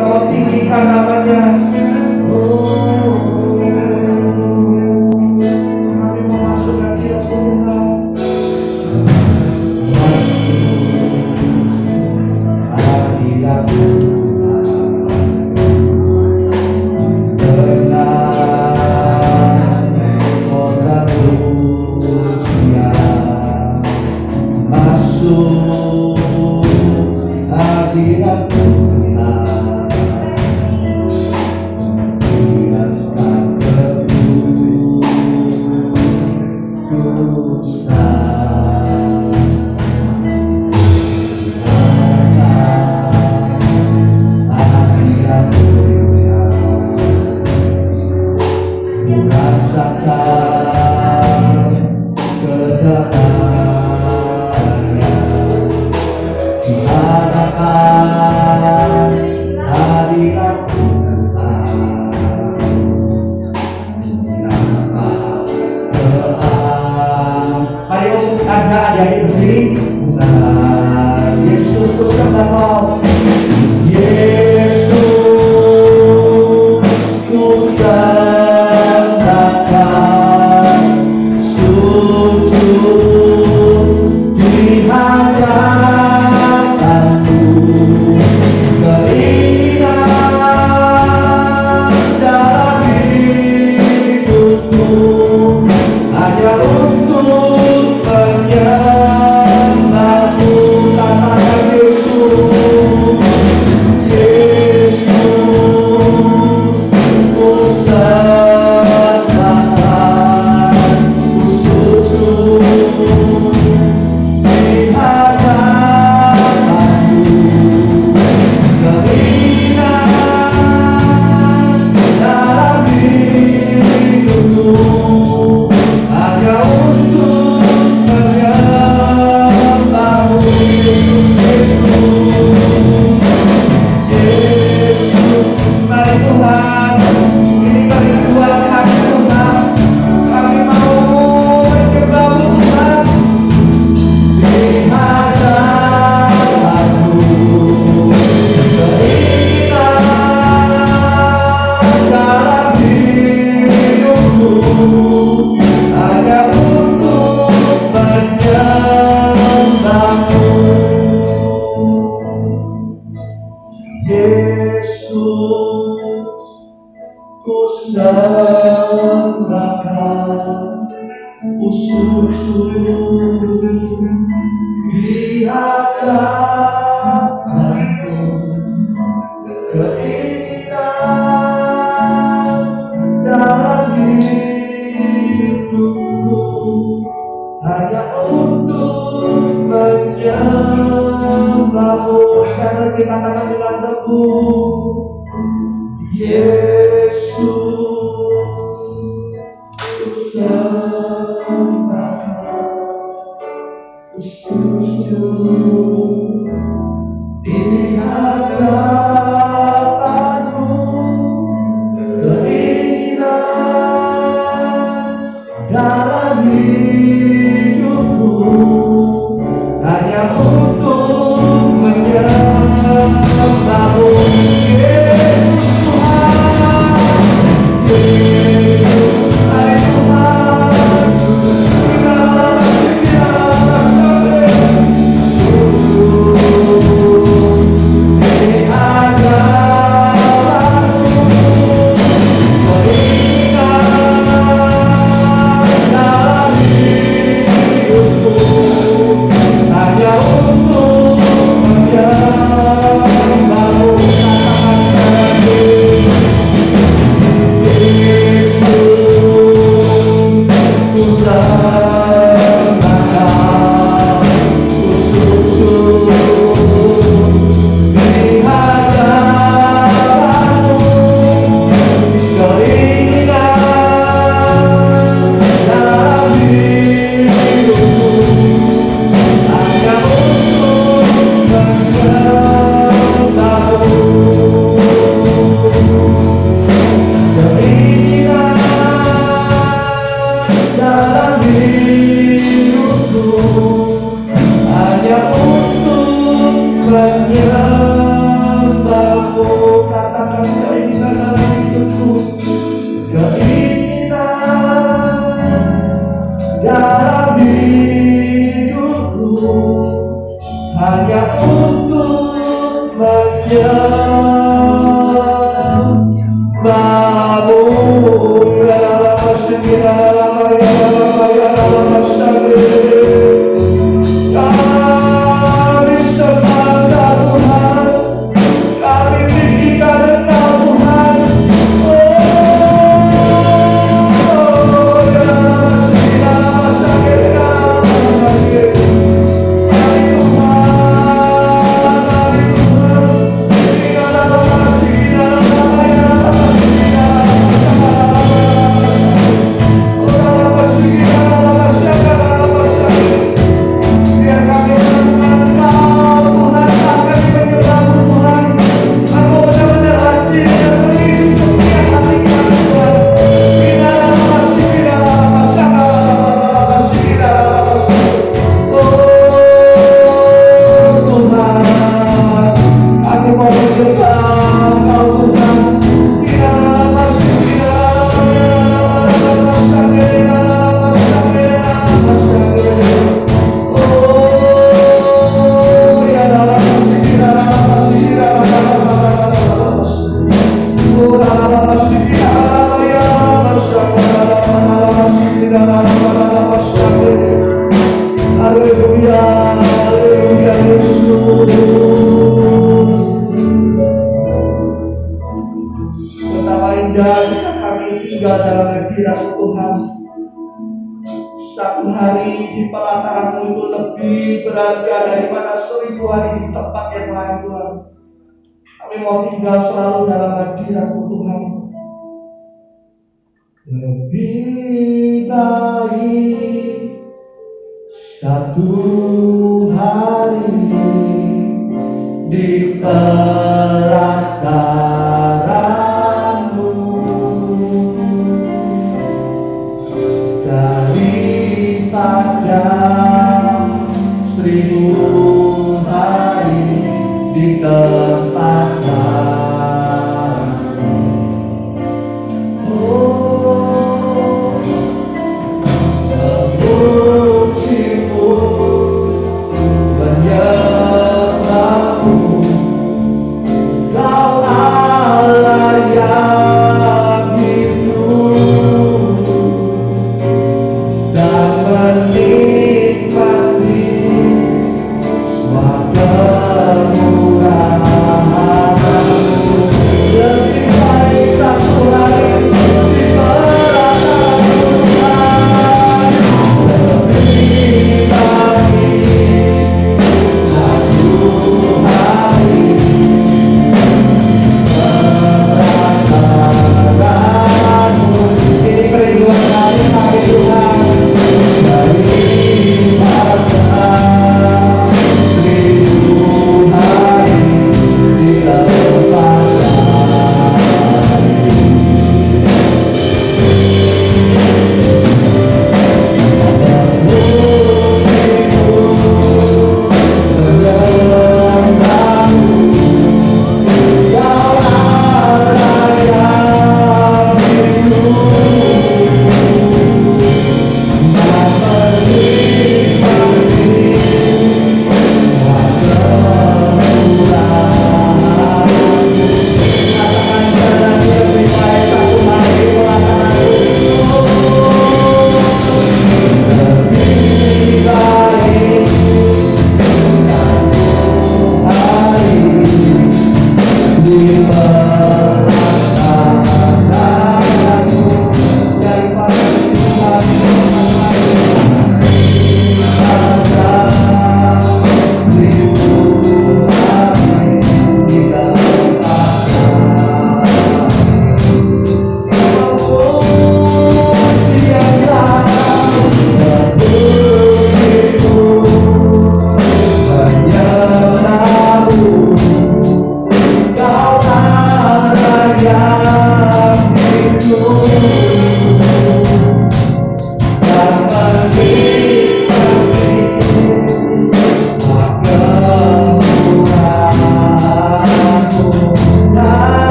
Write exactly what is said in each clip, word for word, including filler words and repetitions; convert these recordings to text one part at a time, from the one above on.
Kau tinggikan namanya. Oh, kami memasukkan Dia Tuhan. Hadirat di hadapan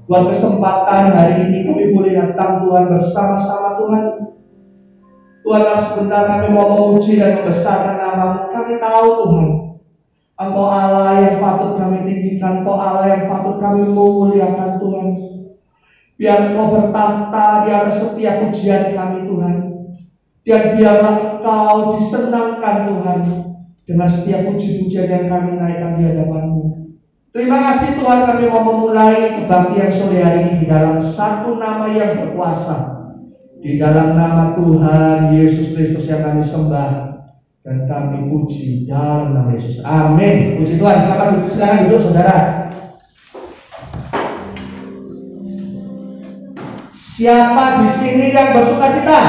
buat kesempatan hari ini kami boleh datang Tuhan bersama-sama Tuhan. Tuhan, sebentar kami mau memuji dan membesarkan nama-Mu. Kami tahu Tuhan, Engkau Allah yang patut kami tinggikan, Engkau Allah yang patut kami memuliakan Tuhan. Biar Engkau bertahta di atas setiap pujian kami Tuhan. Dan biarlah Engkau disenangkan Tuhan dengan setiap puji-pujian yang kami naikkan di hadapan-Mu. Terima kasih Tuhan, kami mau memulai kebaktian sore hari ini di dalam satu nama yang berkuasa. Di dalam nama Tuhan Yesus Kristus yang kami sembah dan kami puji dalam nama Yesus. Amin. Puji Tuhan. Silakan duduk, silakan duduk saudara. Siapa di sini yang bersuka cita?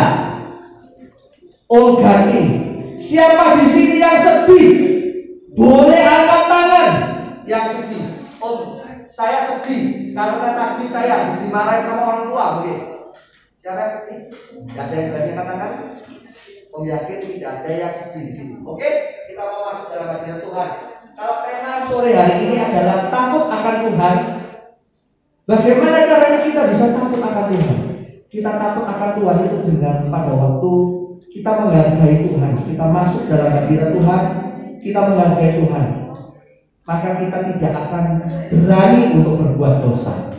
Oh Gani. Siapa di sini yang sedih? Boleh angkat tangan. Yang sedih. Oh, saya sedih karena tadi saya habis dimarahin sama orang tua. Boleh. Siapa yang sedih? Tidak ada yang berani katakan. Om yakin tidak ada yang sedih di sini. Oke, kita mau masuk dalam hadirat Tuhan. Kalau tema sore hari ini adalah takut akan Tuhan, bagaimana caranya kita bisa takut akan Tuhan? Kita takut akan Tuhan itu dengan pada waktu kita menghargai Tuhan, kita masuk dalam hadirat Tuhan, kita menghargai Tuhan, maka kita tidak akan berani untuk berbuat dosa.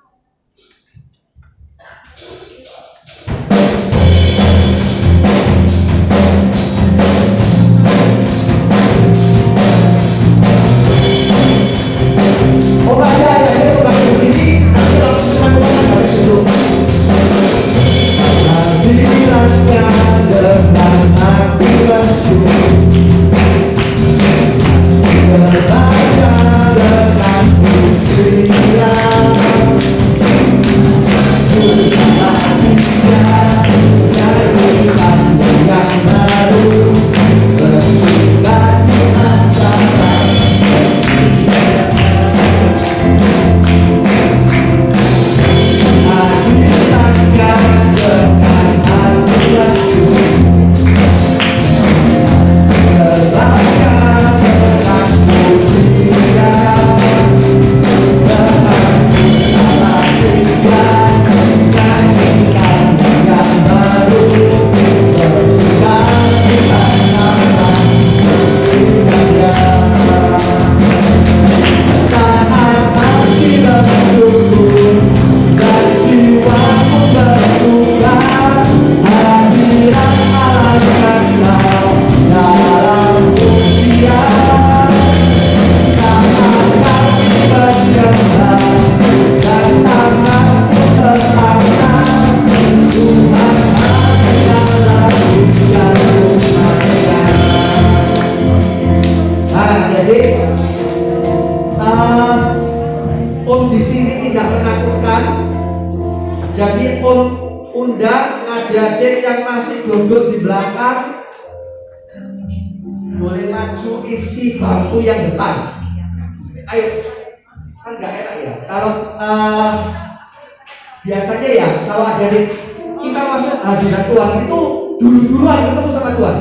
Bangku yang depan, ayo, kan nggak enak ya. Kalau uh, biasanya ya, kalau ada di kita masuk hadirat Tuhan itu dulu-duluan ketemu sama Tuhan.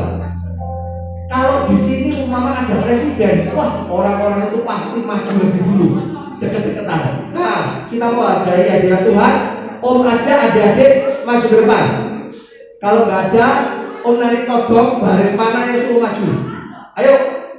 Kalau di sini umpama ada presiden, wah orang-orang itu pasti maju lebih dulu, deket-deketan. Nah, kita mau hargai hadirat Tuhan, om aja adik-adik maju ke depan. Kalau nggak ada, om narik todong baris mana yang suruh maju. Ayo.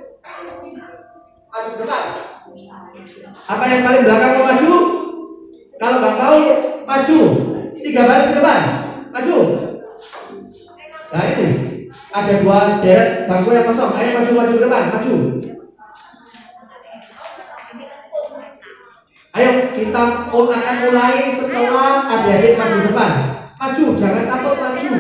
Maju ke depan. Apa yang paling belakang mau maju? Kalau nggak mau maju, tiga baris ke depan, maju. Nah ini ada dua deret bangku yang kosong. Ayo maju maju ke depan, maju. Ayo kita akan mulai setelah adik-adik maju ke depan. Maju, jangan takut maju.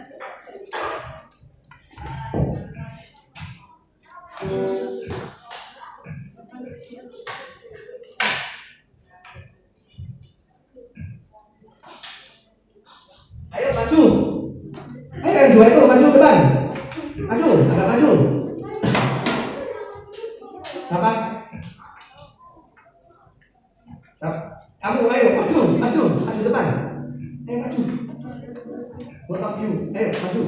Ayo maju. Ayo yang dua itu maju ke depan. Maju, agak maju. Siapa? Kamu ayo maju, maju, maju depan. Ayo maju. Both of you, ayo maju.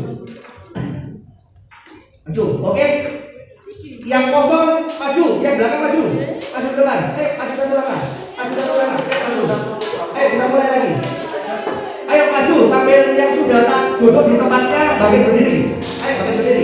Maju, oke. Yang kosong maju, yang belakang maju. Maju ke depan. Ayo maju ke belakang. Maju satu langkah, maju. Ayo kita mulai lagi. Ayo maju sambil yang sudah tak duduk di tempatnya bangkit berdiri. Ayo bangkit berdiri.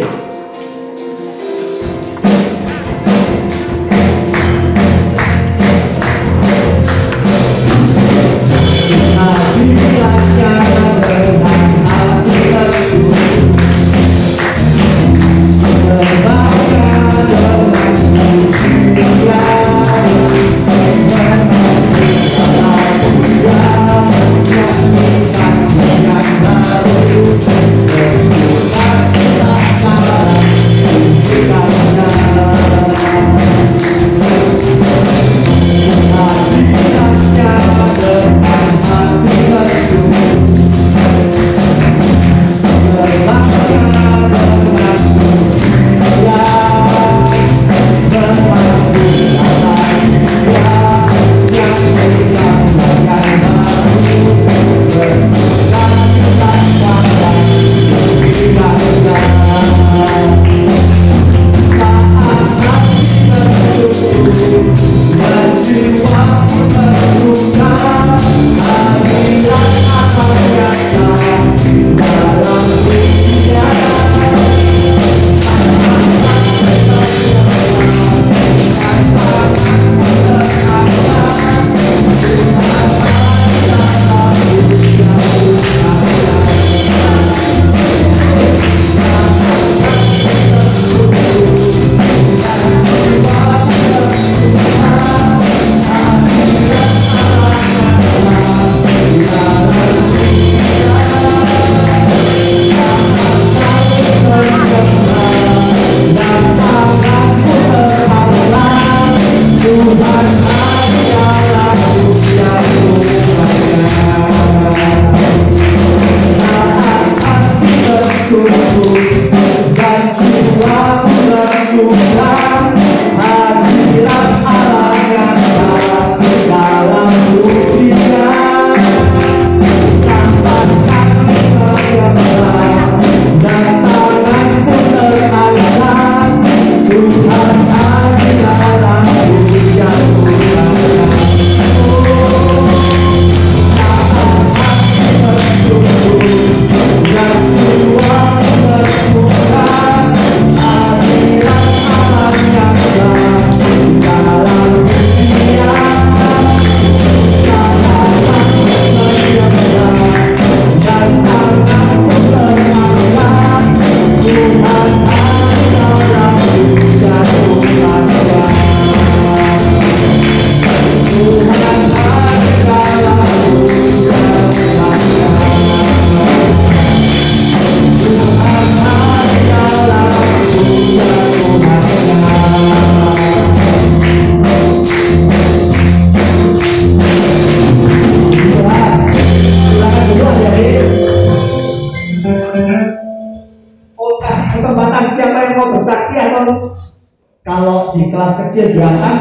Kalau di kelas kecil di atas,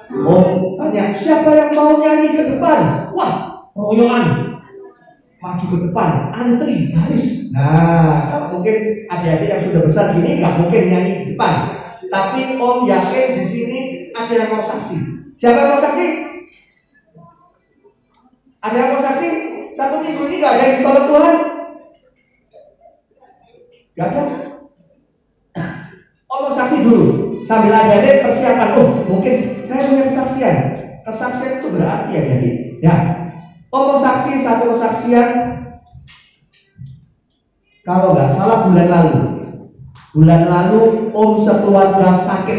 om tanya siapa yang mau nyanyi ke depan? Wah, royongan maju ke depan, antri, baris. Nah, kalau mungkin adik-adik yang sudah besar gini nggak mungkin nyanyi di depan. Tapi om yakin di sini ada yang mau saksi. Siapa yang mau saksi? Ada yang mau saksi? Satu minggu ini nggak ada yang ditolak Tuhan? Gak ada. Om mau saksi dulu. Sambil adik-adik persiapan, oh mungkin saya punya kesaksian. Kesaksian itu berarti ya jadi. Ya, om mau saksi satu kesaksian. Kalau nggak salah bulan lalu, bulan lalu om sekeluarga sakit.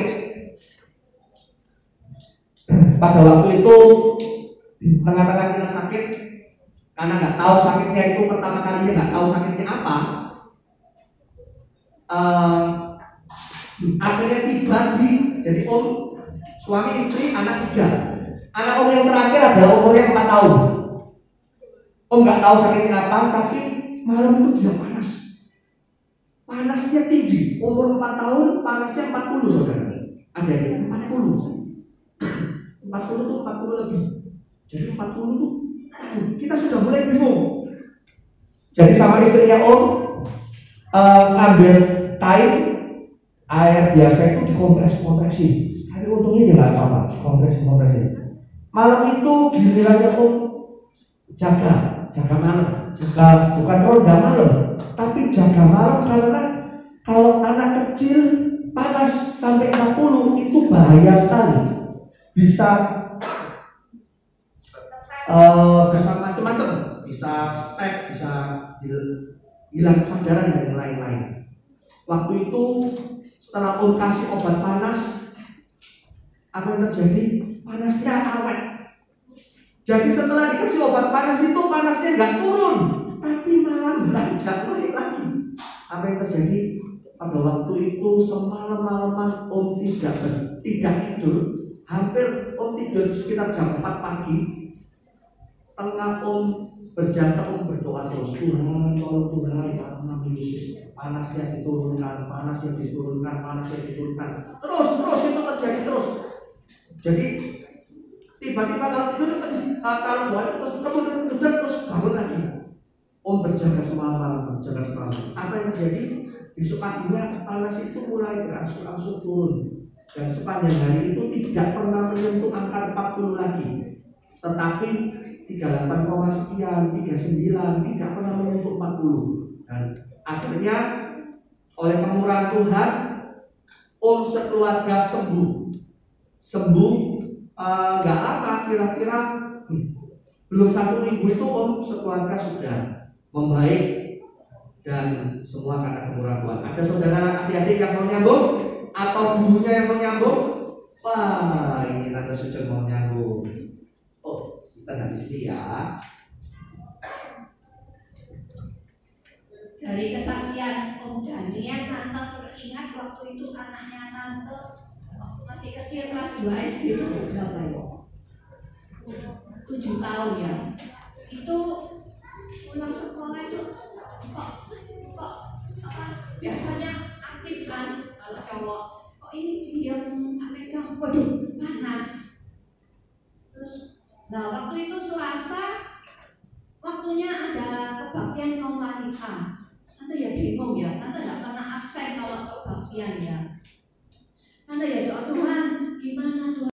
Pada waktu itu tengah-tengah kita sakit, karena nggak tahu sakitnya itu pertama kalinya nggak tahu sakitnya apa. Uh, akhirnya tiba di jadi om suami istri anak tiga, anak om yang terakhir adalah umurnya empat tahun. Om nggak tahu sakitnya apa, tapi malam itu dia panas, panasnya tinggi, umur empat tahun panasnya empat puluh saudara, ada yang empat puluh, empat puluh tuh empat puluh lebih, jadi empat puluh tuh aduh, kita sudah mulai bingung. Jadi sama istrinya om uh, ambil kain air biasa itu dikompres kompresi, tapi untungnya dia nggak apa-apa, kompres kompresi. Malam itu gilirannya om jaga, jaga malam, jaga bukan ronda malam, tapi jaga malam karena kalau anak kecil panas sampai enam puluh itu bahaya sekali, bisa uh, bisa macam-macam, bisa stek, bisa hilang kesadaran dan yang lain-lain. Waktu itu setelah om kasih obat panas, apa yang terjadi? Panasnya awet. Jadi setelah dikasih obat panas itu panasnya nggak turun, tapi malah beranjak naik lagi. Apa yang terjadi? Pada waktu itu semalam-malaman om tidak tidak tidur, hampir om tidur sekitar jam empat pagi. Tengah om berjatuh, om berdoa terus, Tuhan, tolong Tuhan, Nabi Yesus, panasnya diturunkan, panasnya diturunkan, panasnya diturunkan. Terus terus itu terjadi terus. Jadi tiba-tiba kalau itu kalau doa itu terus kemudian terus bangun lagi. Om berjaga semalam, berjaga semalam. Apa yang terjadi? Besok paginya panas itu mulai berangsur-angsur turun, dan sepanjang hari itu tidak pernah menyentuh angka empat puluh lagi, tetapi tiga puluh delapan koma sekian, tiga puluh sembilan, tidak pernah menyentuh empat puluh. Dan akhirnya oleh kemurahan Tuhan, om sekeluarga sembuh. Sembuh nggak uh, lama, kira-kira hmm, belum satu minggu itu om sekeluarga sudah membaik dan semua karena kemurahan Tuhan. Ada saudara adik-adik yang mau nyambung atau gurunya yang mau nyambung? Wah, ini tante Sucil mau nyambung. Oh, kita nggak di sini ya. Dari kesaksian Om Daniel, tante teringat waktu itu anaknya tante waktu masih kecil kelas dua S D itu berapa ya? tujuh tahun ya. Itu pulang sekolah itu kok kok apa biasanya aktif kan, kalau cowok kok ini diam megang, waduh panas. Terus nah waktu itu Selasa waktunya ada kebaktian kaum wanita. Tante ya bingung ya, tante nggak pernah absen kalau kebaktian ya. Tante ya doa Tuhan, gimana Tuhan?